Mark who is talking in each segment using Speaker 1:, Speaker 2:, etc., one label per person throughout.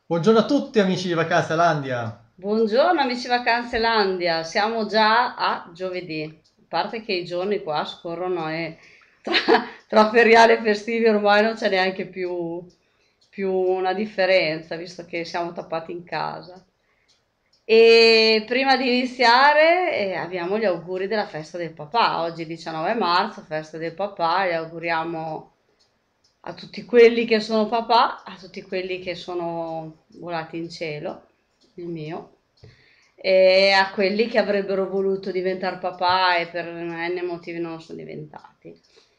Speaker 1: Buongiorno a tutti amici di Vacanzalandia.
Speaker 2: Buongiorno amici Vacanzelandia, siamo già a giovedì, a parte che i giorni qua scorrono e tra, tra feriali e festivi ormai non c'è neanche più una differenza, visto che siamo tappati in casa. E prima di iniziare abbiamo gli auguri della festa del papà, oggi 19 marzo, festa del papà, gli auguriamo a tutti quelli che sono papà, a tutti quelli che sono volati in cielo, il mio, e a quelli che avrebbero voluto diventare papà e per n motivi non lo sono diventati.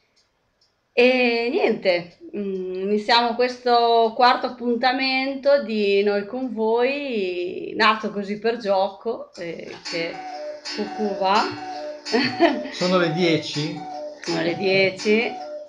Speaker 2: E niente, iniziamo questo quarto appuntamento di Noi con voi, nato così per gioco, che cucù va.
Speaker 1: Sono le 10.
Speaker 2: Alle 10.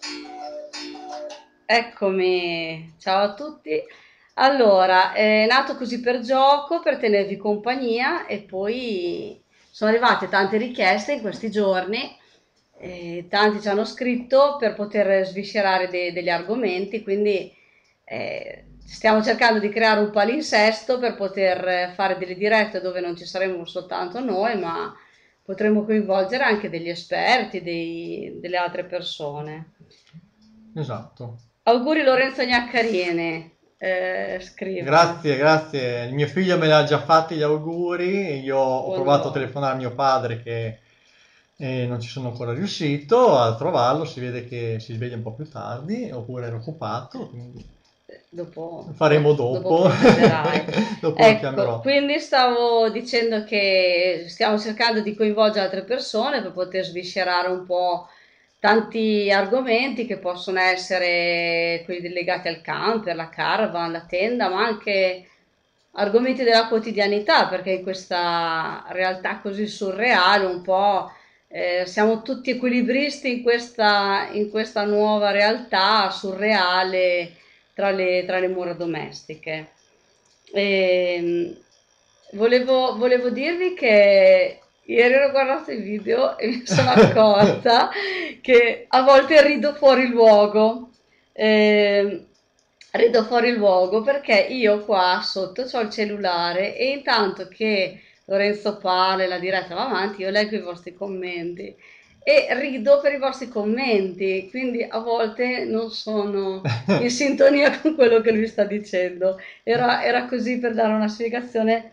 Speaker 2: Eccomi, ciao a tutti. Allora, è nato così per gioco, per tenervi compagnia e poi sono arrivate tante richieste in questi giorni, tanti ci hanno scritto per poter sviscerare degli argomenti, quindi stiamo cercando di creare un palinsesto per poter fare delle dirette dove non ci saremo soltanto noi, ma potremo coinvolgere anche degli esperti, delle altre persone.
Speaker 1: Esatto.
Speaker 2: Auguri Lorenzo Gnaccarine, scrive.
Speaker 1: Grazie, grazie. Il mio figlio me l'ha già fatti gli auguri. Io ho provato a
Speaker 2: Buongiorno.
Speaker 1: telefonare a mio padre che non ci sono ancora riuscito a trovarlo. Si vede che si sveglia un po' più tardi, oppure era occupato, quindi faremo
Speaker 2: Dopo
Speaker 1: dopo.
Speaker 2: provvederai.
Speaker 1: Dopo lo
Speaker 2: Ecco,
Speaker 1: chiamerò.
Speaker 2: quindi stavo dicendo che stiamo cercando di coinvolgere altre persone per poter sviscerare un po' tanti argomenti che possono essere quelli legati al camper, la caravan, la tenda, ma anche argomenti della quotidianità, perché in questa realtà così surreale un po' siamo tutti equilibristi in questa nuova realtà surreale tra le mura domestiche. E, volevo dirvi che ieri ho guardato i video e mi sono accorta che a volte rido fuori luogo. Eh, rido fuori luogo perché io qua sotto ho il cellulare e intanto che Lorenzo parla e la diretta va avanti, io leggo i vostri commenti e rido per i vostri commenti, quindi a volte non sono in sintonia con quello che lui sta dicendo. Era così per dare una spiegazione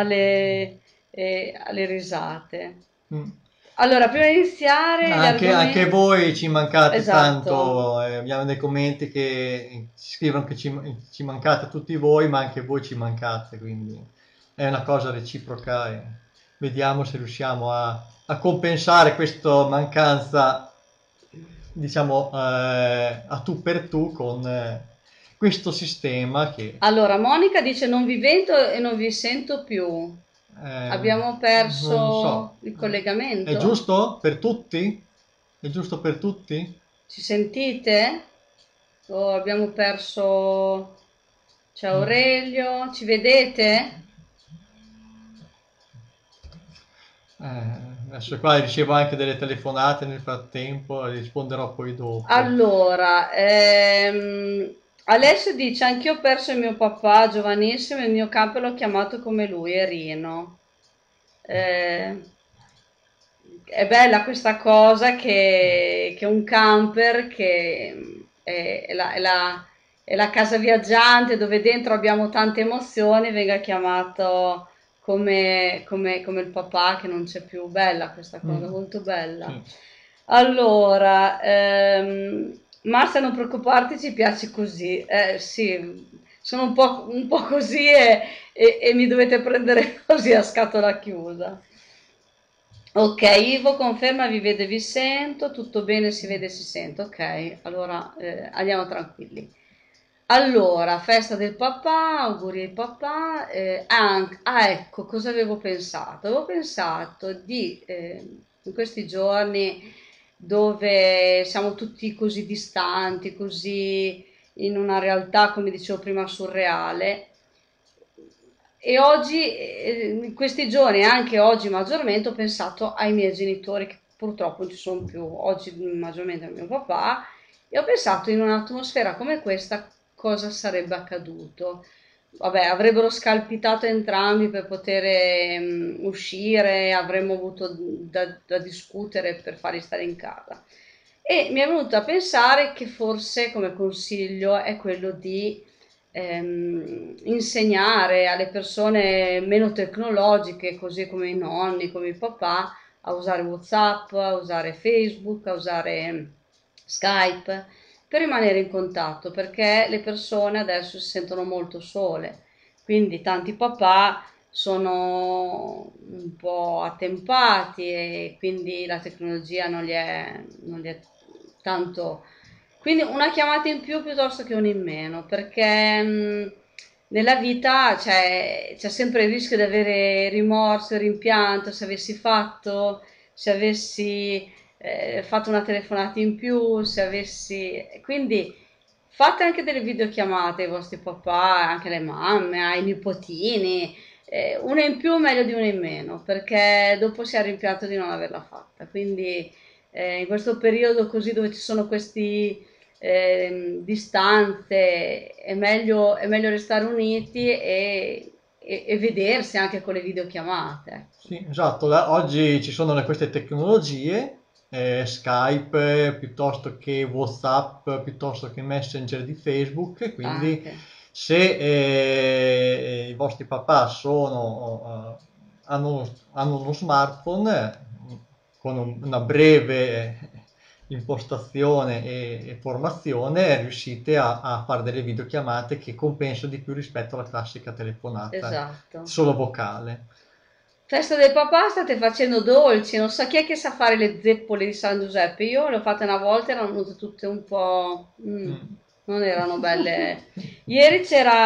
Speaker 2: alle risate.
Speaker 1: Mm.
Speaker 2: Allora, prima di iniziare gli
Speaker 1: Anche
Speaker 2: argomenti...
Speaker 1: voi ci mancate
Speaker 2: Esatto.
Speaker 1: tanto, abbiamo dei commenti che ci scrivono che ci mancate tutti voi, ma anche voi ci mancate, quindi è una cosa reciproca e vediamo se riusciamo a compensare questa mancanza, diciamo, a tu per tu con questo sistema che
Speaker 2: Allora, Monica dice non vi vedo e non vi sento più. Abbiamo
Speaker 1: non
Speaker 2: perso
Speaker 1: so,
Speaker 2: il
Speaker 1: è
Speaker 2: collegamento?
Speaker 1: giusto per tutti? È giusto per tutti?
Speaker 2: Ci sentite? O abbiamo perso... C'è
Speaker 1: Mm.
Speaker 2: Aurelio, ci vedete?
Speaker 1: Adesso qua ricevo anche delle telefonate nel frattempo, risponderò poi dopo.
Speaker 2: Allora, Alessio dice anch'io ho perso il mio papà giovanissimo e il mio camper l'ho chiamato come lui, Erino. Eh, è bella questa cosa che un camper che è la casa viaggiante dove dentro abbiamo tante emozioni venga chiamato come il papà che non c'è più. Bella questa cosa,
Speaker 1: Mm,
Speaker 2: molto bella.
Speaker 1: sì.
Speaker 2: Allora, Marzia, non preoccuparti, ci piace così. Sì, sono un po' così e mi dovete prendere così a scatola chiusa. Ok, Ivo conferma, vi vedo e vi sento, tutto bene, si vede e si sente. Ok, allora andiamo tranquilli. Allora, festa del papà, auguri al papà. Ecco, cosa avevo pensato? Avevo pensato di, in questi giorni dove siamo tutti così distanti, così in una realtà, come dicevo prima, surreale, e oggi, in questi giorni, anche oggi maggiormente, ho pensato ai miei genitori che purtroppo non ci sono più, oggi maggiormente al mio papà, e ho pensato in un'atmosfera come questa cosa sarebbe accaduto. vabbè, avrebbero scalpitato entrambi per poter uscire, avremmo avuto da discutere per farli stare in casa. E mi è venuto a pensare che forse come consiglio è quello di insegnare alle persone meno tecnologiche, così come i nonni, come il papà, a usare WhatsApp, a usare Facebook, a usare Skype per rimanere in contatto, perché le persone adesso si sentono molto sole, quindi tanti papà sono un po' attempati e quindi la tecnologia non gli è tanto. Quindi una chiamata in più piuttosto che una in meno, perché nella vita c'è sempre il rischio di avere rimorso, rimpianto se avessi fatto una telefonata in più, se avessi. Quindi fate anche delle videochiamate ai vostri papà, anche alle mamme, ai nipotini, una in più meglio di una in meno, perché dopo si è rimpianto di non averla fatta. Quindi in questo periodo così dove ci sono questi distanze, è meglio restare uniti e vedersi anche con le videochiamate. Ecco.
Speaker 1: Sì, esatto, oggi ci sono queste tecnologie, Skype piuttosto che WhatsApp, piuttosto che Messenger di Facebook, quindi
Speaker 2: Anche.
Speaker 1: se i vostri papà hanno uno smartphone con una breve impostazione e formazione, riuscite a fare delle videochiamate che compensano di più rispetto alla classica telefonata
Speaker 2: Esatto.
Speaker 1: solo vocale.
Speaker 2: Festa del papà state facendo dolci, non so chi è che sa fare le zeppole di San Giuseppe. Io le ho fatte una volta, erano venute tutte un po'.
Speaker 1: Mm.
Speaker 2: Non erano belle. Ieri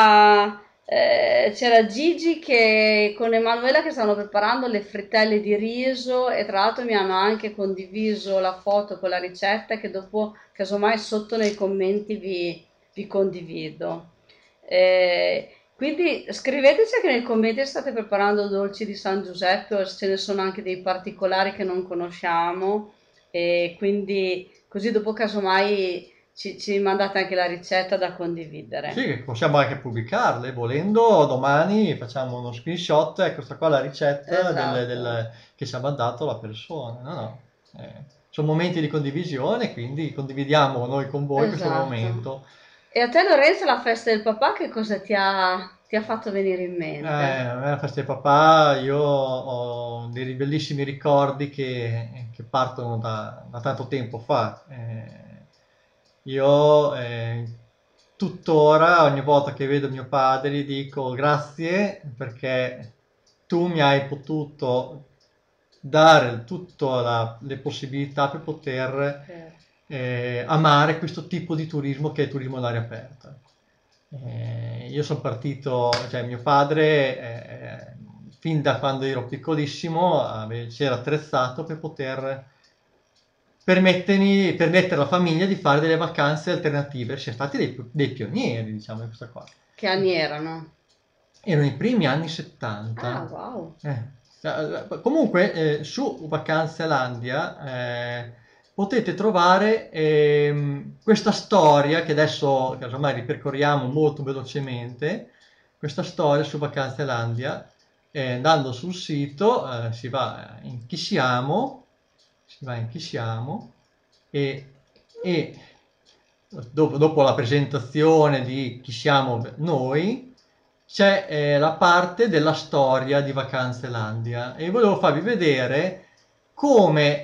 Speaker 2: c'era Gigi che con Emanuela che stavano preparando le frittelle di riso e tra l'altro mi hanno anche condiviso la foto con la ricetta che dopo, casomai, sotto nei commenti vi condivido. Quindi scriveteci anche nei commenti se state preparando dolci di San Giuseppe o se ce ne sono anche dei particolari che non conosciamo e quindi così dopo casomai ci mandate anche la ricetta da condividere.
Speaker 1: Sì, possiamo anche pubblicarle, volendo domani facciamo uno screenshot, ecco questa qua è la ricetta
Speaker 2: Esatto,
Speaker 1: che ci ha mandato la persona. No, no. Sono momenti di condivisione, quindi condividiamo noi con voi questo
Speaker 2: esatto.
Speaker 1: momento.
Speaker 2: E a te Lorenzo la festa del papà che cosa ti ha fatto venire in mente?
Speaker 1: A me la festa di papà, io ho dei bellissimi ricordi che partono da tanto tempo fa. Io tuttora, ogni volta che vedo mio padre, gli dico grazie perché tu mi hai potuto dare tutte le possibilità per poter
Speaker 2: Eh,
Speaker 1: amare questo tipo di turismo che è il turismo all'aria aperta. Io sono partito, cioè mio padre, fin da quando ero piccolissimo, si era attrezzato per poter permettere alla famiglia di fare delle vacanze alternative. Si è stati dei pionieri, diciamo, in questa qua.
Speaker 2: che anni erano?
Speaker 1: Erano i primi anni
Speaker 2: Ah,
Speaker 1: 70.
Speaker 2: wow.
Speaker 1: Comunque, su Vacanzelandia potete trovare questa storia che adesso casomai ripercorriamo molto velocemente. Questa storia su Vacanzelandia, andando sul sito, si va in Chi siamo e, e dopo la presentazione di Chi siamo noi, c'è la parte della storia di Vacanzelandia e volevo farvi vedere come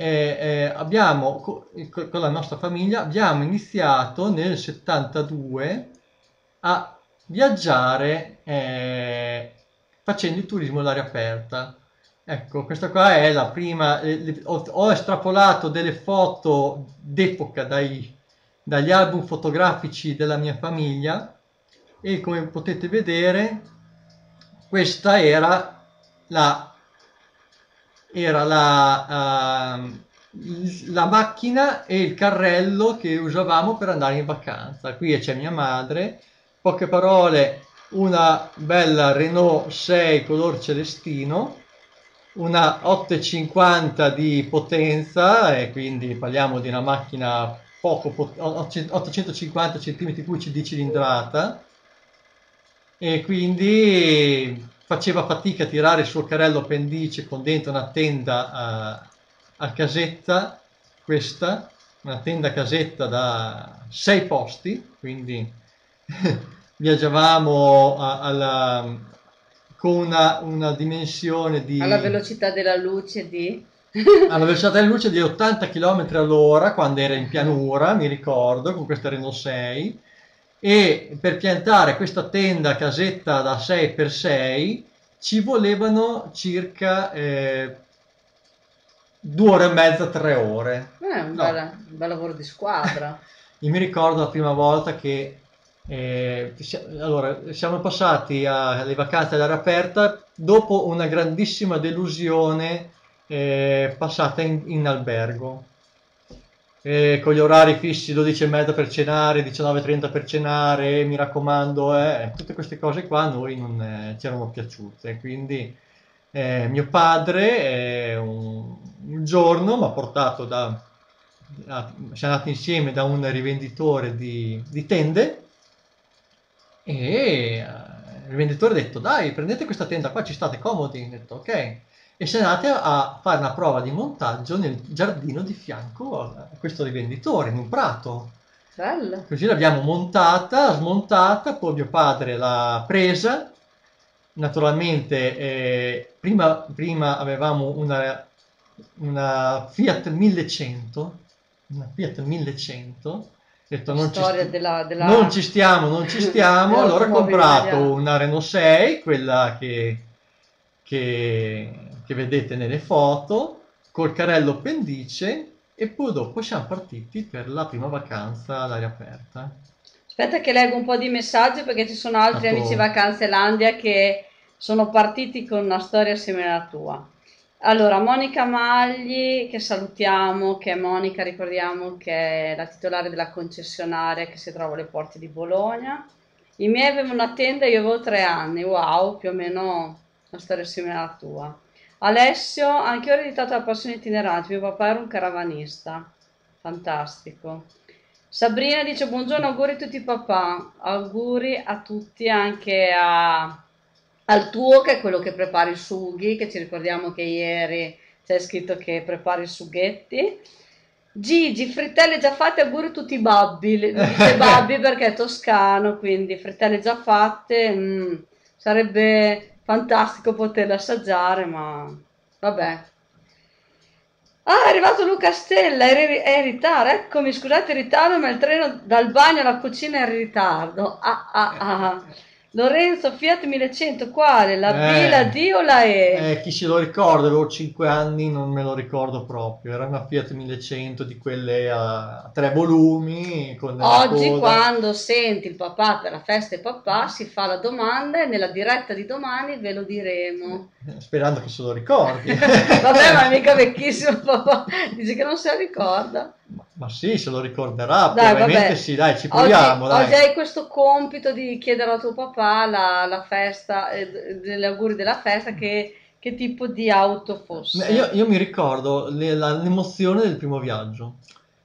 Speaker 1: con la nostra famiglia abbiamo iniziato nel 72 a viaggiare facendo il turismo all'aria aperta. Ecco, questa qua è la prima, ho estrapolato delle foto d'epoca dagli album fotografici della mia famiglia e come potete vedere questa la, era la macchina e il carrello che usavamo per andare in vacanza. Qui c'è mia madre, poche parole, una bella Renault 6 color celestino, una 850 di potenza e quindi parliamo di una macchina 850 cm3 di cilindrata e quindi faceva fatica a tirare il suo carrello appendice con dentro una tenda a casetta, questa, una tenda casetta da 6 posti, quindi viaggiavamo con una dimensione
Speaker 2: Alla
Speaker 1: di
Speaker 2: velocità della luce di...
Speaker 1: alla velocità della luce di 80 km all'ora quando era in pianura, mi ricordo, con questa Renault 6, e per piantare questa tenda casetta da 6x6 ci volevano circa 2 ore e mezza, 3 ore. No,
Speaker 2: Un bel lavoro di squadra.
Speaker 1: io mi ricordo la prima volta che allora, siamo passati alle vacanze all'aria aperta dopo una grandissima delusione passata in albergo. Con gli orari fissi 12:30 per cenare, 19:30 per cenare, mi raccomando, tutte queste cose qua a noi non ci erano piaciute. Quindi mio padre un giorno mi ha portato siamo andati insieme da un rivenditore di tende e il rivenditore ha detto: dai, prendete questa tenda qua, ci state comodi. Ho detto ok. E siamo andati a fare una prova di montaggio nel giardino di fianco a questo rivenditore, in un prato.
Speaker 2: Bello.
Speaker 1: Così l'abbiamo montata, smontata, poi mio padre l'ha presa. Naturalmente prima avevamo una Fiat 1100, una Fiat 1100. Ho detto
Speaker 2: La storia della
Speaker 1: non ci stiamo, allora ho
Speaker 2: dell'automobile
Speaker 1: comprato
Speaker 2: italiana.
Speaker 1: una Renault 6, quella che vedete nelle foto, col carrello appendice, e poi dopo siamo partiti per la prima vacanza all'aria aperta.
Speaker 2: Aspetta che leggo un po' di messaggi perché ci sono altri amici
Speaker 1: Stato
Speaker 2: Vacanzelandia che sono partiti con una storia simile alla tua. Allora, Monica Magli, che salutiamo, che è Monica, ricordiamo che è la titolare della concessionaria che si trova alle porte di Bologna. I miei avevano una tenda, io avevo 3 anni, wow, più o meno una storia simile alla tua. Alessio, anche io ho ereditato la passione itinerante, mio papà era un caravanista, fantastico. Sabrina dice buongiorno, auguri a tutti papà, auguri a tutti anche al tuo che è quello che prepara i sughi, che ci ricordiamo che ieri c'è scritto che prepari i sughetti. Gigi, frittelle già fatte, auguri a tutti i babbi, dice babbi perché è toscano, quindi frittelle già fatte, sarebbe fantastico poterle assaggiare, ma vabbè. Ah, è arrivato Luca Stella, è in ritardo. Eccomi, scusate il ritardo, ma il treno dal bagno alla cucina è in ritardo. Ah, ah, ah. Lorenzo, Fiat 1100, quale? La B, la D o la E?
Speaker 1: chi se lo ricorda, avevo 5 anni, non me lo ricordo proprio. Era una Fiat 1100 di quelle a 3 volumi, con la
Speaker 2: Oggi,
Speaker 1: coda.
Speaker 2: quando senti il papà per la festa e papà, si fa la domanda e nella diretta di domani ve lo diremo.
Speaker 1: Sperando che se lo ricordi.
Speaker 2: Vabbè, ma è mica vecchissimo papà, dice che non se la ricorda.
Speaker 1: Ma sì, se lo ricorderà,
Speaker 2: Dai,
Speaker 1: probabilmente
Speaker 2: vabbè.
Speaker 1: sì, dai, ci proviamo, dai.
Speaker 2: Oggi hai questo compito di chiedere a tuo papà la festa, degli auguri della festa, che tipo di auto fosse.
Speaker 1: Io mi ricordo l'emozione del primo viaggio.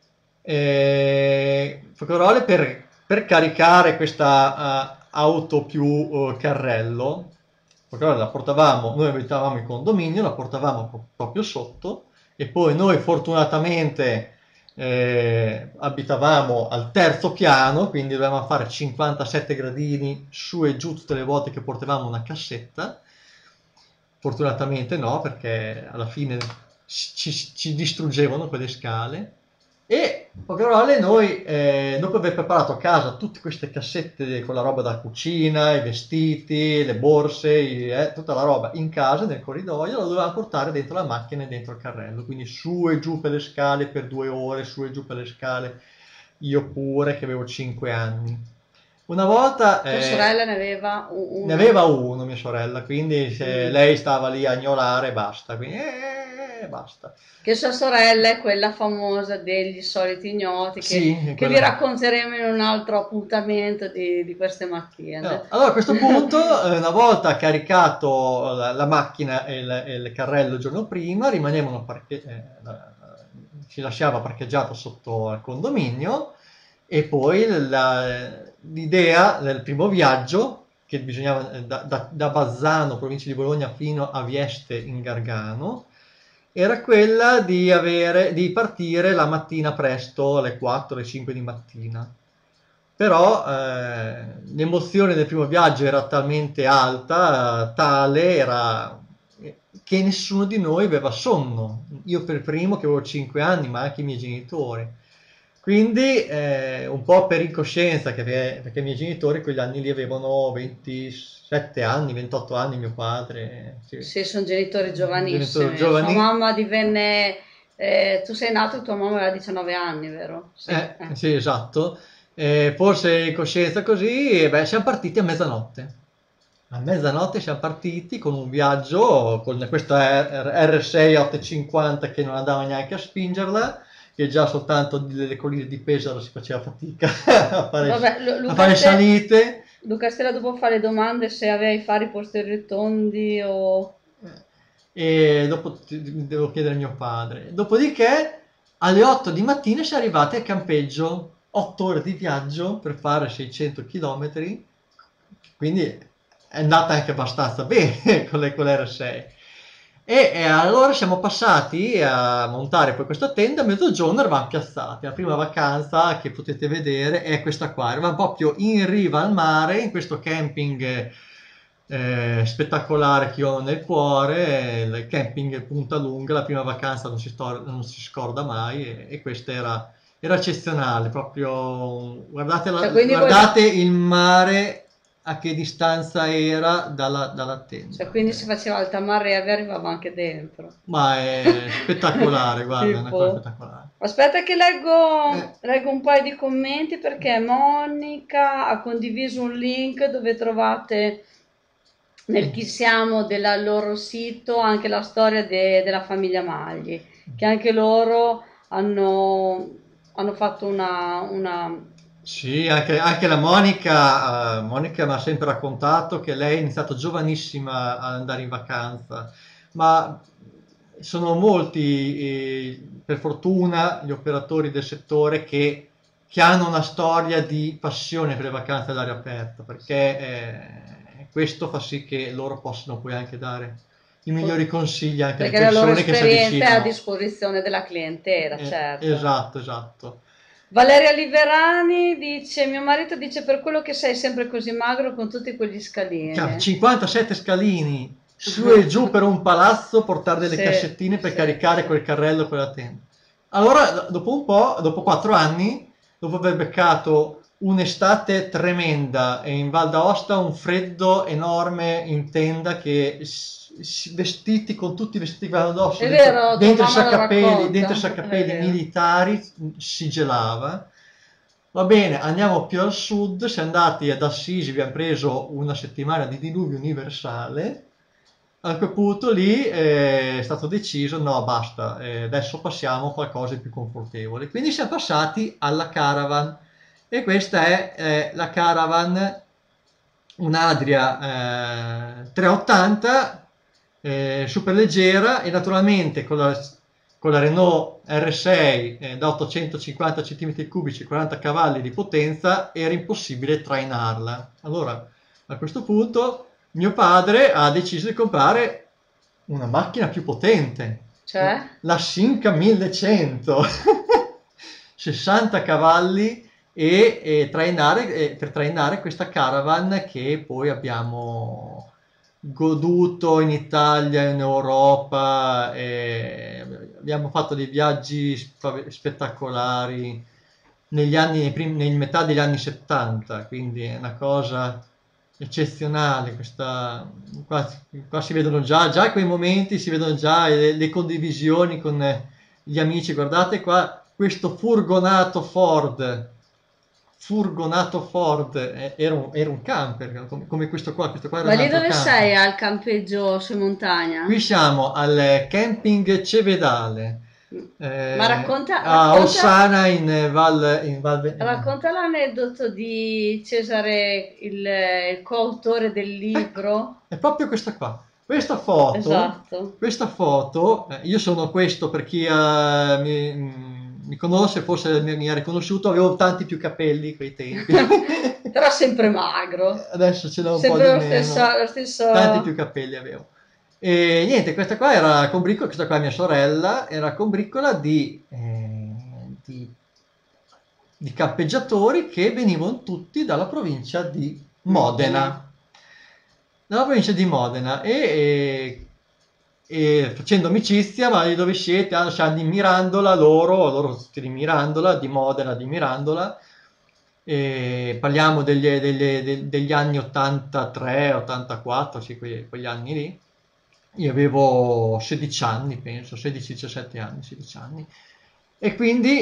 Speaker 1: Poche per caricare questa auto più carrello, la portavamo, noi abitavamo in condominio, la portavamo proprio sotto, e poi noi fortunatamente abitavamo al 3° piano, quindi dovevamo fare 57 gradini su e giù tutte le volte che portavamo una cassetta. Fortunatamente no, perché alla fine ci distruggevano quelle scale. E in poche parole noi, dopo aver preparato a casa tutte queste cassette con la roba da cucina, i vestiti, le borse, tutta la roba in casa, nel corridoio, la dovevamo portare dentro la macchina e dentro il carrello. Quindi su e giù per le scale per 2 ore, su e giù per le scale, io pure che avevo 5 anni. Una volta
Speaker 2: Tua sorella ne aveva uno.
Speaker 1: ne aveva uno, mia sorella, quindi lei stava lì a ignorare e basta. Quindi, basta.
Speaker 2: Che sua sorella è quella famosa degli soliti ignoti,
Speaker 1: Sì,
Speaker 2: che
Speaker 1: quella-
Speaker 2: vi racconteremo in un altro appuntamento di queste mattine.
Speaker 1: No, allora a questo punto, una volta caricato la macchina e il carrello il giorno prima, ci lasciava parcheggiato sotto al condominio, e poi l'idea del primo viaggio che bisognava da Bazzano, provincia di Bologna, fino a Vieste in Gargano, era quella di partire la mattina presto, alle 4, alle 5 di mattina. Però l'emozione del primo viaggio era talmente alta, tale era che nessuno di noi aveva sonno. Io per primo, che avevo 5 anni, ma anche i miei genitori. Quindi un po' per incoscienza, perché i miei genitori quegli anni lì avevano 27 anni, 28 anni, mio padre. Sì.
Speaker 2: Sì, sono genitori giovanissimi.
Speaker 1: Genitori giovani.
Speaker 2: Sua mamma divenne... tu sei nato e tua mamma aveva 19 anni, vero? Sì,
Speaker 1: sì, esatto. Forse in coscienza così, e beh, siamo partiti a mezzanotte. A mezzanotte siamo partiti con un viaggio con questa R6 850 che non andava neanche a spingerla, che già soltanto delle colline di Pesaro si faceva fatica a fare,
Speaker 2: Vabbè,
Speaker 1: a fare salite.
Speaker 2: Luca Stella dopo fa le domande se aveva i fari posteriori tondi o...
Speaker 1: E dopo devo chiedere a mio padre. Dopodiché alle 8 di mattina si è arrivati al campeggio, 8 ore di viaggio per fare 600 km, quindi è andata anche abbastanza bene con l'R6. E allora siamo passati a montare poi questa tenda, a mezzogiorno eravamo piazzati. La prima vacanza che potete vedere è questa qua, eravamo proprio in riva al mare, in questo camping spettacolare che ho nel cuore, il camping Punta Lunga. La prima vacanza non si scorda mai, e questa era eccezionale, proprio guardate, guardate il mare a che distanza era dalla tenda.
Speaker 2: Cioè, quindi si faceva alta mare e vi arrivava anche dentro.
Speaker 1: Ma è spettacolare, guarda, è una cosa spettacolare.
Speaker 2: Aspetta che leggo un paio di commenti, perché Monica ha condiviso un link dove trovate nel chi siamo del loro sito anche la storia della famiglia Magli, che anche loro hanno fatto una...
Speaker 1: Sì, anche la Monica mi ha sempre raccontato che lei è iniziata giovanissima ad andare in vacanza, ma sono molti, per fortuna, gli operatori del settore che hanno una storia di passione per le vacanze all'aria aperta, perché questo fa sì che loro possano poi anche dare i migliori consigli anche alle persone che si avvicinano.
Speaker 2: Perché la loro esperienza è a disposizione della clientela, certo.
Speaker 1: Esatto.
Speaker 2: Valeria Liverani dice: mio marito dice per quello che sei sempre così magro con tutti quegli scalini.
Speaker 1: 57 scalini su e giù per un palazzo, portare delle cassettine per caricare quel carrello, quella tenda. Allora dopo un po', dopo 4 anni, dopo aver beccato un'estate tremenda e in Val d'Aosta un freddo enorme in tenda, che vestiti con tutti i vestiti che vanno addosso, dentro i saccappelli militari, si gelava. Va bene, andiamo più al sud, siamo andati ad Assisi, abbiamo preso una settimana di diluvio universale. A quel punto lì è stato deciso, no basta, adesso passiamo a qualcosa di più confortevole. Quindi siamo passati alla caravan, e questa è la caravan, un'Adria 380, super leggera, e naturalmente con la Renault R6 da 850 cm3, 40 cavalli di potenza, era impossibile trainarla. Allora a questo punto mio padre ha deciso di comprare una macchina più potente,
Speaker 2: cioè
Speaker 1: la Simca 1100, 60 cavalli, e per trainare questa caravan che poi abbiamo goduto in Italia, in Europa, abbiamo fatto dei viaggi spettacolari nel metà degli anni 70, quindi è una cosa eccezionale. Qua si vedono già quei momenti, si vedono già le condivisioni con gli amici. Guardate qua questo furgonato Ford, era un camper come questo qua era.
Speaker 2: Ma lì dove sei al campeggio su montagna?
Speaker 1: Qui siamo al camping Cevedale,
Speaker 2: ma racconta
Speaker 1: a Ossana in Val
Speaker 2: racconta l'aneddoto di Cesare, il coautore del libro.
Speaker 1: È proprio questa qua. Questa foto,
Speaker 2: esatto.
Speaker 1: Io sono questo per chi mi mi conosce, forse mi ha riconosciuto, avevo tanti più capelli quei tempi.
Speaker 2: Però sempre magro.
Speaker 1: Adesso ce l'ho un po'
Speaker 2: Sempre
Speaker 1: di
Speaker 2: lo
Speaker 1: meno.
Speaker 2: stesso...
Speaker 1: Tanti più capelli avevo. E niente, questa qua era combricola, questa qua è mia sorella, era combricola di campeggiatori che venivano tutti dalla provincia di Modena. Dalla provincia di Modena e facendo amicizia, ma di dove siete? Ah, siamo di Mirandola, loro tutti di Mirandola, di Modena, di Mirandola. E parliamo degli anni 83, 84, sì, quegli anni lì. Io avevo 16 anni, penso, 16-17 anni, 16 anni. E quindi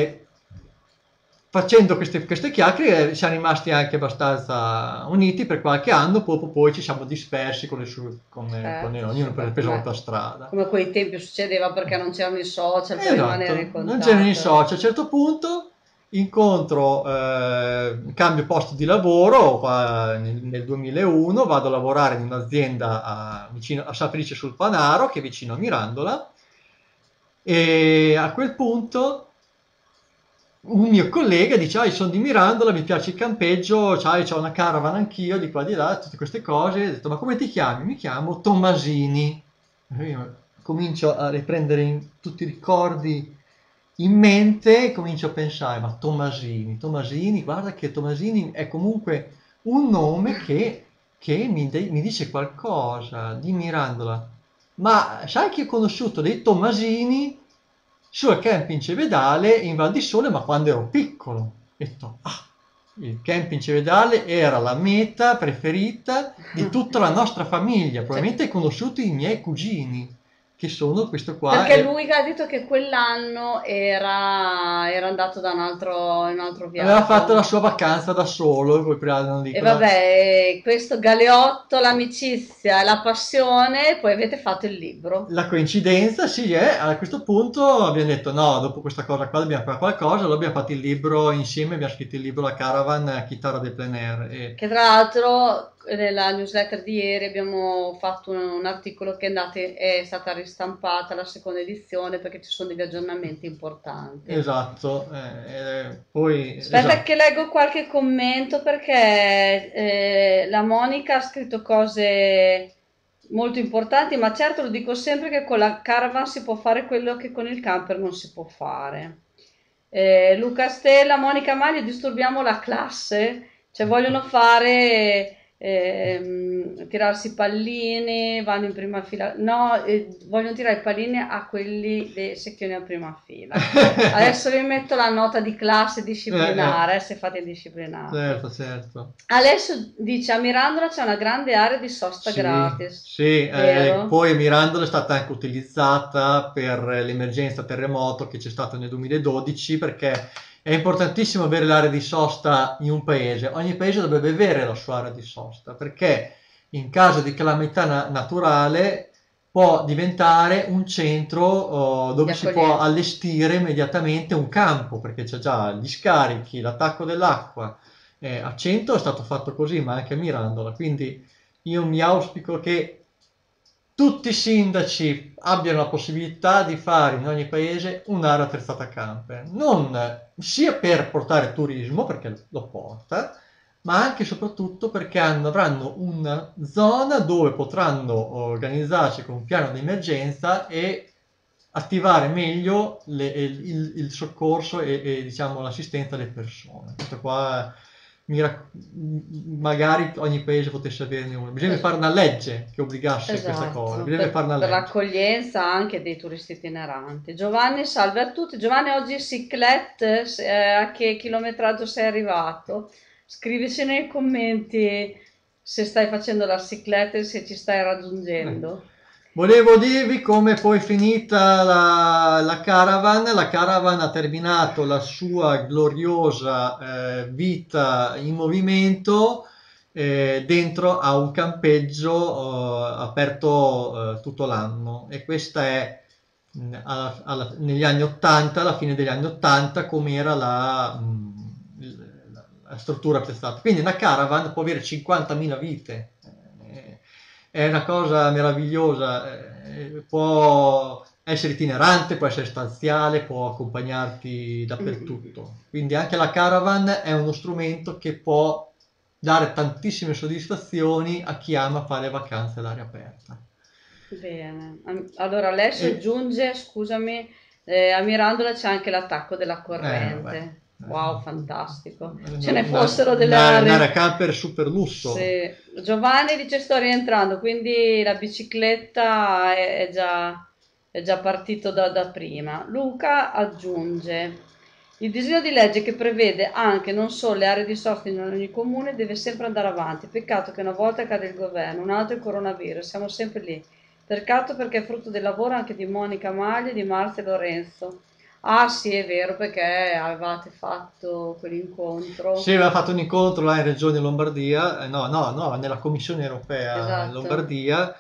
Speaker 1: facendo queste chiacchiere siamo rimasti anche abbastanza uniti per qualche anno, poi ci siamo dispersi ognuno per preso la propria strada.
Speaker 2: Come a quei tempi succedeva perché non c'erano i social per
Speaker 1: Esatto,
Speaker 2: rimanere in contatto.
Speaker 1: non c'erano i social. A un certo punto incontro, cambio posto di lavoro nel 2001, vado a lavorare in un'azienda vicino a San Felice sul Panaro, che è vicino a Mirandola, e a quel punto un mio collega dice: io sono di Mirandola, mi piace il campeggio, c'ho una caravan anch'io, di qua di là, tutte queste cose. Ho detto: ma come ti chiami? Mi chiamo Tommasini. Io comincio a riprendere tutti i ricordi in mente, comincio a pensare: ma Tommasini, guarda che Tommasini è comunque un nome che mi dice qualcosa di Mirandola. Ma sai che ho conosciuto dei Tommasini sul camping Cevedale in Val di Sole, ma quando ero piccolo. Ho detto: il camping Cevedale era la meta preferita di tutta la nostra famiglia. Probabilmente hai conosciuto i miei cugini, che sono questo qua.
Speaker 2: Perché lui ha detto che quell'anno era andato in un altro viaggio.
Speaker 1: Aveva fatto la sua vacanza da solo.
Speaker 2: E vabbè, questo Galeotto, l'amicizia e la passione, poi avete fatto il libro.
Speaker 1: La coincidenza, sì, è a questo punto abbiamo detto: no, dopo questa cosa qua dobbiamo fare qualcosa. Allora abbiamo fatto il libro insieme, abbiamo scritto il libro La Caravan, Chitarra del Plein Air.
Speaker 2: Che tra l'altro nella newsletter di ieri abbiamo fatto un articolo che è stata ristampata la seconda edizione perché ci sono degli aggiornamenti importanti.
Speaker 1: Esatto, poi...
Speaker 2: Aspetta
Speaker 1: esatto.
Speaker 2: che leggo qualche commento perché la Monica ha scritto cose molto importanti, ma certo lo dico sempre che con la caravan si può fare quello che con il camper non si può fare. Luca Stella, Monica Maglia, disturbiamo la classe, cioè vogliono fare tirarsi i pallini, vanno in prima fila, no, vogliono tirare i pallini a quelli dei secchioni a prima fila. Adesso vi metto la nota di classe disciplinare, se fate il disciplinare.
Speaker 1: Certo.
Speaker 2: Alessio dice: a Mirandola c'è una grande area di sosta gratis.
Speaker 1: Sì, poi Mirandola è stata anche utilizzata per l'emergenza terremoto che c'è stata nel 2012, perché è importantissimo avere l'area di sosta in un paese. Ogni paese dovrebbe avere la sua area di sosta, perché in caso di calamità naturale può diventare un centro dove si può allestire immediatamente un campo, perché c'è già gli scarichi, l'attacco dell'acqua. A Cento è stato fatto così, ma anche a Mirandola. Quindi io mi auspico che tutti i sindaci abbiano la possibilità di fare in ogni paese un'area attrezzata camper, non sia per portare turismo, perché lo porta, ma anche e soprattutto perché avranno una zona dove potranno organizzarsi con un piano di emergenza e attivare meglio il soccorso e diciamo l'assistenza alle persone. Questo qua magari ogni paese potesse averne uno. Bisogna fare una legge che obbligasse questa cosa. Bisogna fare una
Speaker 2: per
Speaker 1: legge.
Speaker 2: l'accoglienza anche dei turisti itineranti. Giovanni, salve a tutti. Giovanni, oggi cyclette, a che chilometraggio sei arrivato? Scrivici nei commenti se stai facendo la cyclette e se ci stai raggiungendo.
Speaker 1: Volevo dirvi come poi finita la caravan. La caravan ha terminato la sua gloriosa vita in movimento dentro a un campeggio aperto tutto l'anno, e questa è negli anni 80, alla fine degli anni 80, come era la struttura attrezzata. Quindi una caravan può avere 50.000 vite. È una cosa meravigliosa, può essere itinerante, può essere stanziale, può accompagnarti dappertutto. Quindi anche la caravan è uno strumento che può dare tantissime soddisfazioni a chi ama fare vacanze all'aria aperta.
Speaker 2: Bene. Allora Alessio
Speaker 1: E,
Speaker 2: aggiunge, scusami, a Mirandola c'è anche l'attacco della
Speaker 1: vabbè,
Speaker 2: corrente. Wow, fantastico. Ce ne
Speaker 1: una,
Speaker 2: fossero delle
Speaker 1: un'area
Speaker 2: aree.
Speaker 1: camper super lusso.
Speaker 2: Sì. Giovanni dice sto rientrando, quindi la bicicletta è già partito da prima. Luca aggiunge, il disegno di legge che prevede anche non solo le aree di sosta in ogni comune deve sempre andare avanti. Peccato che una volta cade il governo, un altro il coronavirus, siamo sempre lì. Peccato perché è frutto del lavoro anche di Monica Maglia e di Marzia e Lorenzo. Ah sì, è vero, perché avevate fatto
Speaker 1: Sì,
Speaker 2: quell'incontro.
Speaker 1: aveva fatto un incontro là in Regione Lombardia, no, nella Commissione europea in
Speaker 2: Esatto.
Speaker 1: Lombardia,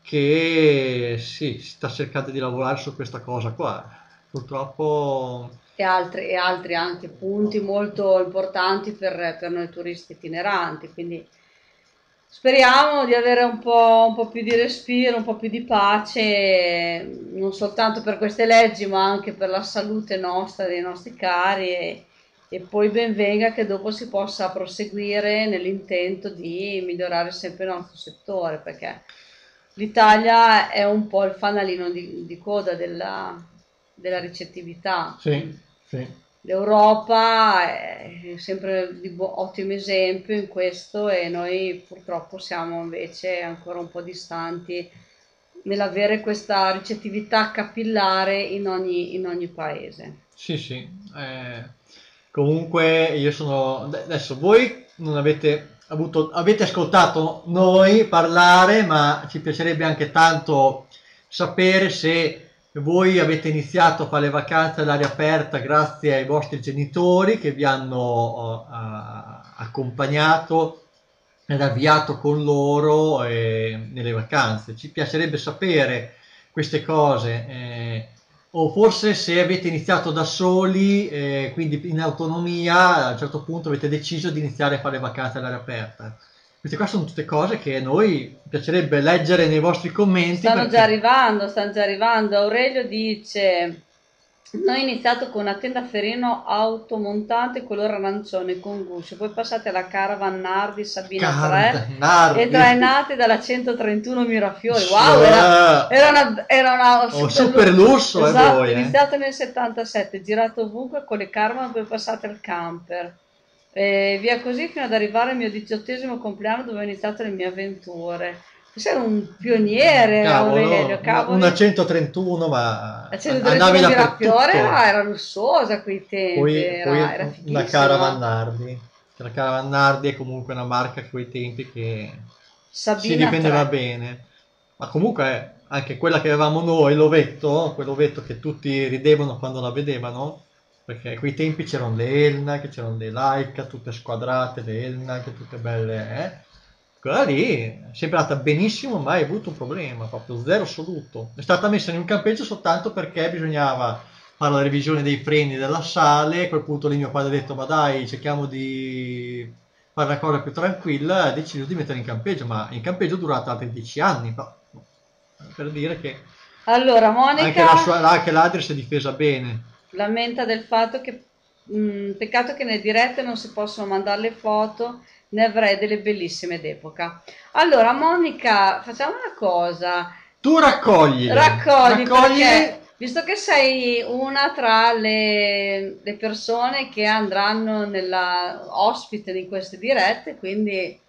Speaker 1: che sì, sta cercando di lavorare su questa cosa qua. Purtroppo,
Speaker 2: E altri anche punti molto importanti per noi turisti itineranti, quindi speriamo di avere un po' più di respiro, un po' più di pace, non soltanto per queste leggi, ma anche per la salute nostra, dei nostri cari e poi ben venga che dopo si possa proseguire nell'intento di migliorare sempre il nostro settore, perché l'Italia è un po' il fanalino di coda della ricettività.
Speaker 1: sì, sì.
Speaker 2: L'Europa è sempre di ottimo esempio in questo e noi purtroppo siamo invece ancora un po' distanti nell'avere questa ricettività capillare in ogni paese.
Speaker 1: Sì, sì. Comunque io sono... Adesso voi non avete avuto... Avete ascoltato noi parlare, ma ci piacerebbe anche tanto sapere se voi avete iniziato a fare le vacanze all'aria aperta grazie ai vostri genitori che vi hanno accompagnato ed avviato con loro nelle vacanze. Ci piacerebbe sapere queste cose. O forse se avete iniziato da soli, quindi in autonomia, a un certo punto avete deciso di iniziare a fare vacanze all'aria aperta. Queste qua sono tutte cose che a noi piacerebbe leggere nei vostri commenti perché...
Speaker 2: Stanno già arrivando. Aurelio dice: noi iniziato con una tenda Ferino automontante color arancione con guscio, poi passate alla Caravan Nardi Sabina 3 e
Speaker 1: Nardi!
Speaker 2: trainati dalla 131 Mirafiori. Wow,
Speaker 1: Eh,
Speaker 2: era una
Speaker 1: super lusso,
Speaker 2: esatto,
Speaker 1: voi, eh?
Speaker 2: iniziato nel 77, girato ovunque con le Caravan, poi passate al camper. E via così fino ad arrivare al mio 18° compleanno dove ho iniziato le mie avventure. Sei un pioniere, Aurelio,
Speaker 1: Cavolo, una
Speaker 2: cavoli.
Speaker 1: 131, ma
Speaker 2: La
Speaker 1: andavi
Speaker 2: 131 Mirafiore
Speaker 1: dappertutto.
Speaker 2: era lussuosa a quei tempi,
Speaker 1: Poi
Speaker 2: era
Speaker 1: una Caravan
Speaker 2: fighissima.
Speaker 1: Nardi. La Caravan Nardi è comunque una marca a quei tempi che si
Speaker 2: Sabina 3.
Speaker 1: difendeva bene. Ma comunque anche quella che avevamo noi, l'ovetto, quell'ovetto che tutti ridevano quando la vedevano, perché a quei tempi c'erano le Elna, che c'erano le Laika, tutte squadrate, le Elna, che tutte belle, eh? Quella lì è sempre andata benissimo, mai avuto un problema, proprio zero assoluto. È stata messa in un campeggio soltanto perché bisognava fare la revisione dei freni della sale. A quel punto lì mio padre ha detto: Ma dai, cerchiamo di fare una cosa più tranquilla. Ha deciso di mettere in campeggio, ma in campeggio è durata altri 10 anni. Per dire che
Speaker 2: Allora,
Speaker 1: anche,
Speaker 2: Monica
Speaker 1: anche l'Adria si è difesa bene.
Speaker 2: lamenta del fatto che peccato che nelle dirette non si possono mandare le foto, ne avrei delle bellissime d'epoca. Allora, Monica, facciamo una cosa.
Speaker 1: Tu
Speaker 2: Raccogli
Speaker 1: raccogli.
Speaker 2: perché, visto che sei una tra le persone che andranno nella ospite di queste dirette, quindi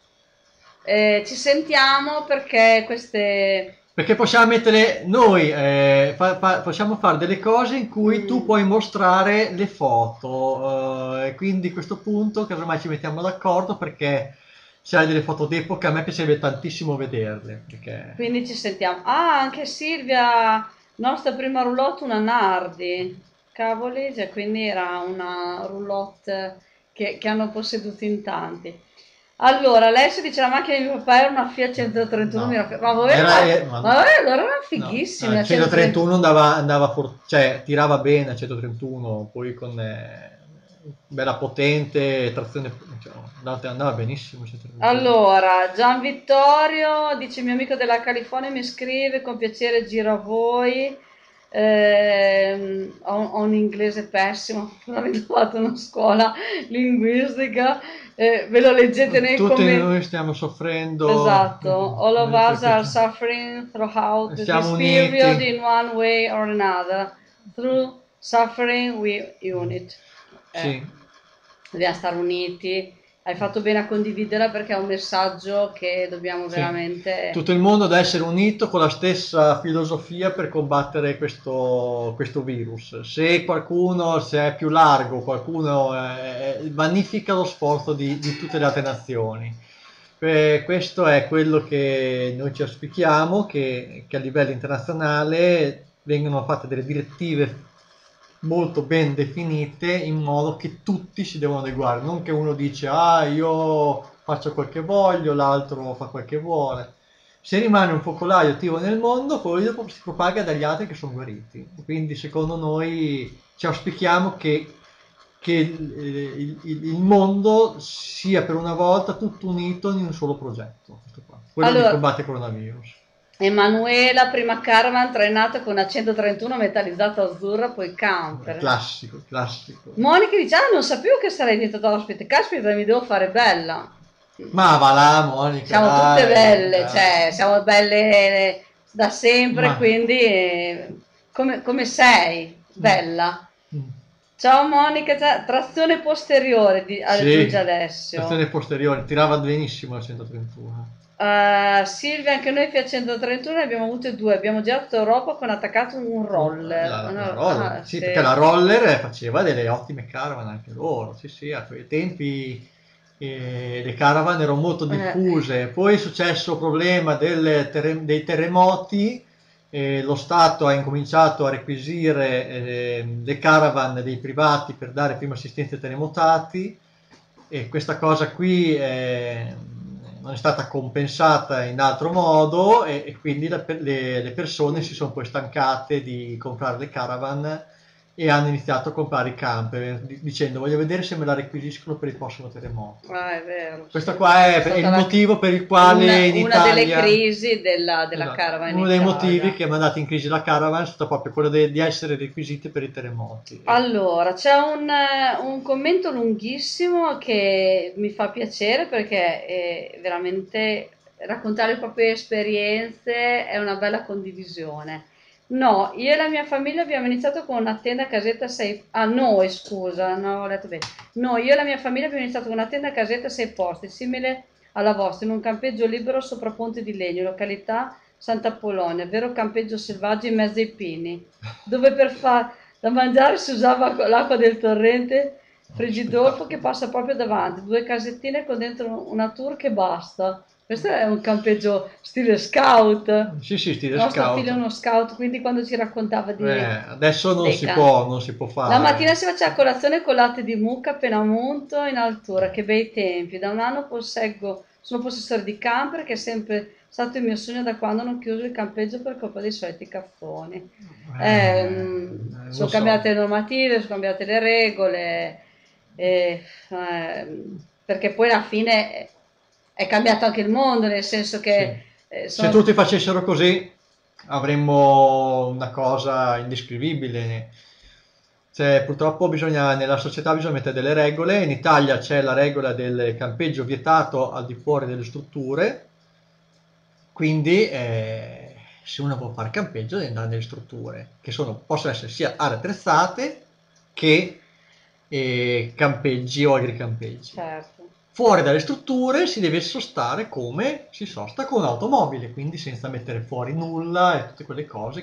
Speaker 2: ci sentiamo perché queste...
Speaker 1: Perché possiamo mettere noi, possiamo fare delle cose in cui tu
Speaker 2: mm,
Speaker 1: puoi mostrare le foto, e quindi a questo punto casomai ci mettiamo d'accordo perché se hai delle foto d'epoca a me piacerebbe tantissimo vederle, perché
Speaker 2: quindi ci sentiamo. Ah, anche Silvia, nostra prima roulotte, una Nardi. Cavoli, cioè, quindi era una roulotte che hanno posseduto in tanti. Allora, Alessio dice la macchina di mio papà era una Fiat 131
Speaker 1: no,
Speaker 2: ma vabbè, allora erano
Speaker 1: no,
Speaker 2: fighissimi, la 130.
Speaker 1: 131 cioè tirava bene a 131, poi con bella potente, trazione, cioè, andava benissimo 131.
Speaker 2: Allora, Gian Vittorio dice mio amico della California mi scrive con piacere giro a voi. Ho un inglese pessimo, non avendo fatto una scuola linguistica, ve lo leggete nei
Speaker 1: Tutti
Speaker 2: commenti.
Speaker 1: noi stiamo soffrendo,
Speaker 2: Esatto, all of us
Speaker 1: perché
Speaker 2: are suffering throughout
Speaker 1: siamo
Speaker 2: this period
Speaker 1: uniti.
Speaker 2: in one way or another. Through suffering we unite.
Speaker 1: Sì.
Speaker 2: Dobbiamo stare uniti. Hai fatto bene a condividerla perché è un messaggio che dobbiamo
Speaker 1: Sì,
Speaker 2: veramente.
Speaker 1: tutto il mondo deve essere unito con la stessa filosofia per combattere questo virus. Se qualcuno, se è più largo, qualcuno vanifica lo sforzo di tutte le altre nazioni. Questo è quello che noi ci auspichiamo, che a livello internazionale vengano fatte delle direttive molto ben definite in modo che tutti si devono adeguare, non che uno dice ah io faccio quel che voglio, l'altro fa quel che vuole. Se rimane un focolaio attivo nel mondo, poi dopo si propaga dagli altri che sono guariti. Quindi secondo noi ci auspichiamo che il mondo sia per una volta tutto unito in un solo progetto, questo qua, quello di
Speaker 2: Allora,
Speaker 1: combattere il coronavirus.
Speaker 2: Emanuela, prima caravan trainata con una 131 metallizzata azzurra, poi camper.
Speaker 1: Classico, classico.
Speaker 2: Monica dice, ah, non sapevo che sarei diventata ospite. Caspita, mi devo fare bella.
Speaker 1: Ma va là, Monica,
Speaker 2: Siamo tutte
Speaker 1: dai,
Speaker 2: belle,
Speaker 1: dai.
Speaker 2: cioè, siamo belle da sempre,
Speaker 1: Ma
Speaker 2: quindi come sei?
Speaker 1: mm,
Speaker 2: Bella.
Speaker 1: mm.
Speaker 2: Ciao Monica, trazione posteriore, aggiunge
Speaker 1: Sì,
Speaker 2: Alessio.
Speaker 1: trazione posteriore, tirava benissimo la 131.
Speaker 2: Silvia, anche noi Fiat 131 ne abbiamo avute due, abbiamo girato Europa con attaccato un roller.
Speaker 1: La roller, sì, perché
Speaker 2: Sì.
Speaker 1: la roller faceva delle ottime caravan anche loro, sì, sì, a quei tempi le caravan erano molto
Speaker 2: Eh,
Speaker 1: diffuse. Poi è successo il problema dei terremoti, lo Stato ha incominciato a requisire le caravan dei privati per dare prima assistenza ai terremotati e questa cosa qui non è stata compensata in altro modo e quindi le persone si sono poi stancate di comprare le caravan e hanno iniziato a comprare i camper dicendo voglio vedere se me la requisiscono per il prossimo terremoto.
Speaker 2: è vero,
Speaker 1: Questo
Speaker 2: sì.
Speaker 1: qua
Speaker 2: È
Speaker 1: è il
Speaker 2: stata
Speaker 1: motivo per il quale in
Speaker 2: una delle
Speaker 1: Italia,
Speaker 2: crisi della
Speaker 1: esatto,
Speaker 2: caravan in
Speaker 1: uno dei motivi
Speaker 2: Italia.
Speaker 1: che ha mandato in crisi la caravan è stato proprio quello di essere requisiti per i terremoti.
Speaker 2: Allora, c'è un commento lunghissimo che mi fa piacere perché veramente raccontare le proprie esperienze è una bella condivisione. No, io e la mia famiglia abbiamo iniziato con una tenda casetta 6. Ah, noi, scusa, no, ho letto bene. No, io e la mia famiglia abbiamo iniziato con una tenda casetta 6 posti, simile alla vostra, in un campeggio libero sopra ponte di legno, località Santa Polonia, vero campeggio selvaggio in mezzo ai pini, dove per far da mangiare si usava l'acqua del torrente Frigidolfo che
Speaker 1: Spettacolo.
Speaker 2: passa proprio davanti, due casettine con dentro una tour che basta. Questo è un campeggio stile scout.
Speaker 1: Sì, sì,
Speaker 2: Il
Speaker 1: stile
Speaker 2: nostro figlio è
Speaker 1: scout.
Speaker 2: uno scout, quindi quando ci raccontava
Speaker 1: Adesso
Speaker 2: dei campi.
Speaker 1: non si può
Speaker 2: La mattina
Speaker 1: fare.
Speaker 2: si faceva colazione con latte di mucca appena a monto in altura, che bei tempi. Da un anno sono possessore di camper, che è sempre stato il mio sogno da quando hanno chiuso il campeggio per colpa dei soliti caffoni.
Speaker 1: Lo
Speaker 2: Sono
Speaker 1: so.
Speaker 2: cambiate le normative, sono cambiate le regole, eh, perché poi alla fine è cambiato anche il mondo, nel senso
Speaker 1: Sì.
Speaker 2: che
Speaker 1: Se
Speaker 2: sono.
Speaker 1: tutti facessero così avremmo una cosa indescrivibile. Cioè, purtroppo nella società bisogna mettere delle regole. In Italia c'è la regola del campeggio vietato al di fuori delle strutture, quindi se uno vuole fare campeggio deve andare nelle strutture, che possono essere sia aree attrezzate che campeggi o agricampeggi.
Speaker 2: Certo.
Speaker 1: Fuori dalle strutture si deve sostare come si sosta con un'automobile, quindi senza mettere fuori nulla e tutte quelle cose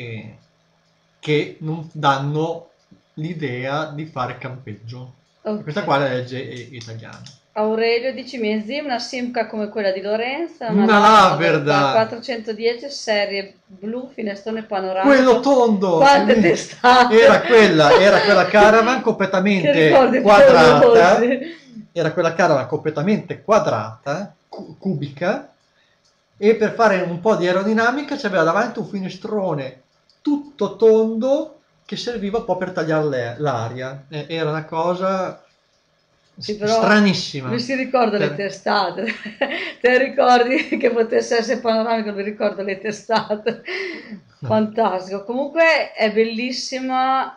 Speaker 1: che non danno l'idea di fare campeggio. E
Speaker 2: Ok.
Speaker 1: questa qua è la legge italiana.
Speaker 2: Aurelio dice mi zia una Simca come quella di Lorenza, una
Speaker 1: Una
Speaker 2: Lavender
Speaker 1: Laverda,
Speaker 2: 410 serie blu, finestrone
Speaker 1: quello
Speaker 2: panoramico.
Speaker 1: tondo,
Speaker 2: Quante testate!
Speaker 1: era quella caravan
Speaker 2: Che
Speaker 1: completamente
Speaker 2: ricordi
Speaker 1: quadrata,
Speaker 2: favolosi!
Speaker 1: era quella caravan completamente quadrata, cubica, e per fare un po' di aerodinamica c'aveva davanti un finestrone tutto tondo che serviva un po' per tagliare l'aria. Era una cosa
Speaker 2: Sì, però
Speaker 1: stranissima.
Speaker 2: mi si ricorda le testate. Te ricordi che potesse essere panoramico, mi ricordo le testate. Fantastico. Comunque è bellissima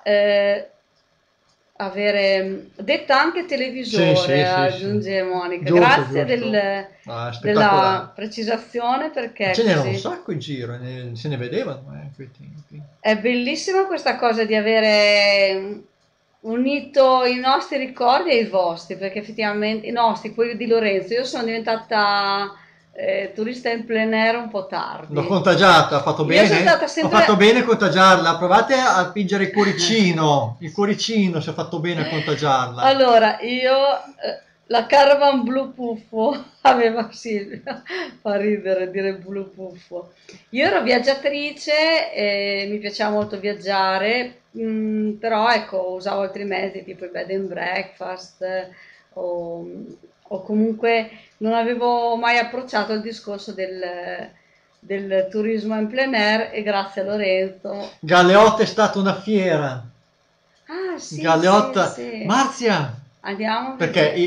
Speaker 2: avere, detta anche
Speaker 1: Sì, sì,
Speaker 2: televisore,
Speaker 1: sì, sì.
Speaker 2: aggiunge Monica.
Speaker 1: Giusto,
Speaker 2: Grazie
Speaker 1: giusto. Ah, è
Speaker 2: della
Speaker 1: spettacolare.
Speaker 2: precisazione
Speaker 1: Ma
Speaker 2: perché
Speaker 1: ce n'era un
Speaker 2: così.
Speaker 1: sacco in giro, se ne vedevano a quei tempi.
Speaker 2: È bellissima questa cosa di avere unito i nostri ricordi ai vostri, perché effettivamente i nostri, quelli di Lorenzo, io sono diventata turista in plein air un po'
Speaker 1: L'ho
Speaker 2: tardi.
Speaker 1: contagiata, ha fatto
Speaker 2: Io sono
Speaker 1: bene?
Speaker 2: stata
Speaker 1: Ho fatto
Speaker 2: sempre...
Speaker 1: bene a contagiarla. Provate a pingere il cuoricino se ha fatto bene a contagiarla.
Speaker 2: Allora, io la Caravan Blu Puffo aveva Silvia, fa ridere dire Blu Puffo. Io ero viaggiatrice e mi piaceva molto viaggiare, però ecco, usavo altri mezzi tipo i bed and breakfast o, o comunque non avevo mai approcciato il discorso del turismo in plein air e grazie a Lorenzo.
Speaker 1: Galeotta è stata una fiera.
Speaker 2: Ah, sì, sì,
Speaker 1: Galeotta,
Speaker 2: sì.
Speaker 1: Marzia,
Speaker 2: Andiamo a
Speaker 1: perché
Speaker 2: vedere.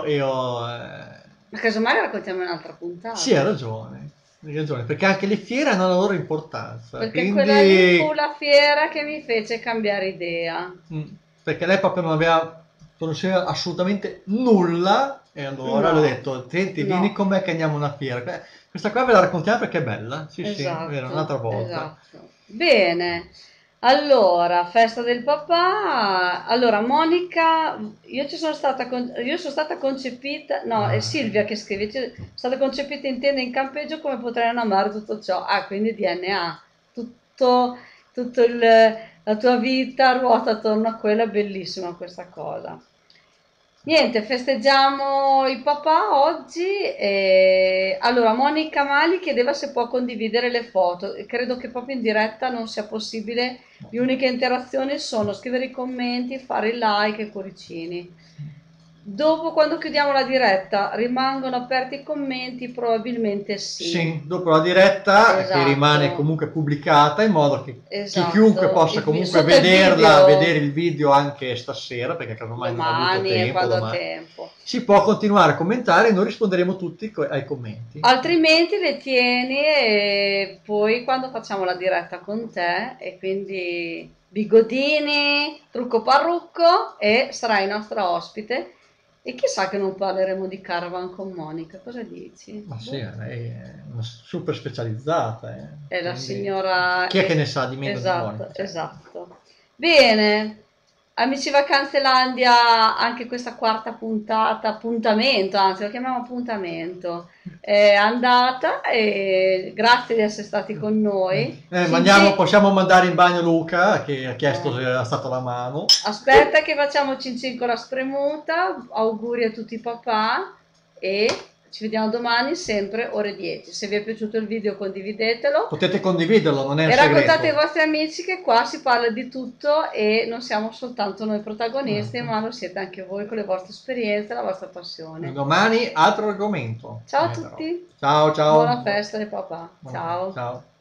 Speaker 2: Ma casomai la raccontiamo in un'altra
Speaker 1: sì,
Speaker 2: puntata.
Speaker 1: hai ragione, perché anche le fiere hanno la loro importanza,
Speaker 2: Perché quella lì fu
Speaker 1: quindi
Speaker 2: la fiera che mi fece cambiare idea.
Speaker 1: mm, perché lei proprio non aveva conosceva assolutamente nulla e allora le ho
Speaker 2: No,
Speaker 1: detto, senti, vieni
Speaker 2: no.
Speaker 1: con me che andiamo a una fiera. Questa qua ve la raccontiamo perché è bella, sì, sì, è vero, un'altra
Speaker 2: Esatto,
Speaker 1: volta.
Speaker 2: esatto. Bene. Allora, festa del papà. Allora, Monica, io sono stata concepita, no, è Silvia che scrive, sono stata concepita in tenda in campeggio come potrei non amare tutto ciò. Ah, quindi DNA. Tutto, la tua vita ruota attorno a quella, è bellissima questa cosa. Niente, festeggiamo il papà oggi. Allora, Monica Mali chiedeva se può condividere le foto. E credo che proprio in diretta non sia possibile. Le uniche interazioni sono scrivere i commenti, fare il like e i cuoricini. Dopo, quando chiudiamo la diretta, rimangono aperti i commenti? Probabilmente sì.
Speaker 1: Sì, dopo la diretta che rimane
Speaker 2: Esatto,
Speaker 1: comunque pubblicata in modo che chiunque
Speaker 2: esatto.
Speaker 1: possa comunque
Speaker 2: Sotto il
Speaker 1: vederla, vedere
Speaker 2: video
Speaker 1: il video anche stasera, perché casomai non ha avuto
Speaker 2: domani e
Speaker 1: tempo
Speaker 2: quando ha
Speaker 1: domani,
Speaker 2: tempo.
Speaker 1: si può continuare a commentare e noi risponderemo tutti ai commenti.
Speaker 2: Altrimenti le tieni e poi quando facciamo la diretta con te e quindi bigodini, trucco parrucco e sarai nostra ospite e chissà che non parleremo di Caravan con Monica, cosa dici?
Speaker 1: Ma sì,
Speaker 2: Boh.
Speaker 1: lei è una super specializzata,
Speaker 2: È la
Speaker 1: quindi
Speaker 2: signora...
Speaker 1: chi è che ne sa di meno di Monica?
Speaker 2: Esatto,
Speaker 1: Cioè,
Speaker 2: esatto. Bene, amici Vacanzelandia, anche questa quarta puntata, appuntamento, anzi lo chiamiamo appuntamento, è andata e grazie di essere stati con noi.
Speaker 1: possiamo mandare in bagno Luca che ha chiesto
Speaker 2: Eh,
Speaker 1: se era stato la mano.
Speaker 2: aspetta che facciamo cin cin con la spremuta, auguri a tutti i papà e ci vediamo domani sempre ore 10. Se vi è piaciuto il video condividetelo.
Speaker 1: Potete condividerlo, non è un
Speaker 2: E raccontate ai
Speaker 1: segreto.
Speaker 2: vostri amici che qua si parla di tutto e non siamo soltanto noi protagonisti,
Speaker 1: Ecco.
Speaker 2: ma lo siete anche voi con le vostre esperienze e la vostra passione.
Speaker 1: Domani altro argomento.
Speaker 2: Ciao a
Speaker 1: Però.
Speaker 2: tutti,
Speaker 1: Ciao
Speaker 2: buona
Speaker 1: ciao.
Speaker 2: festa di papà. Ciao.
Speaker 1: Ciao.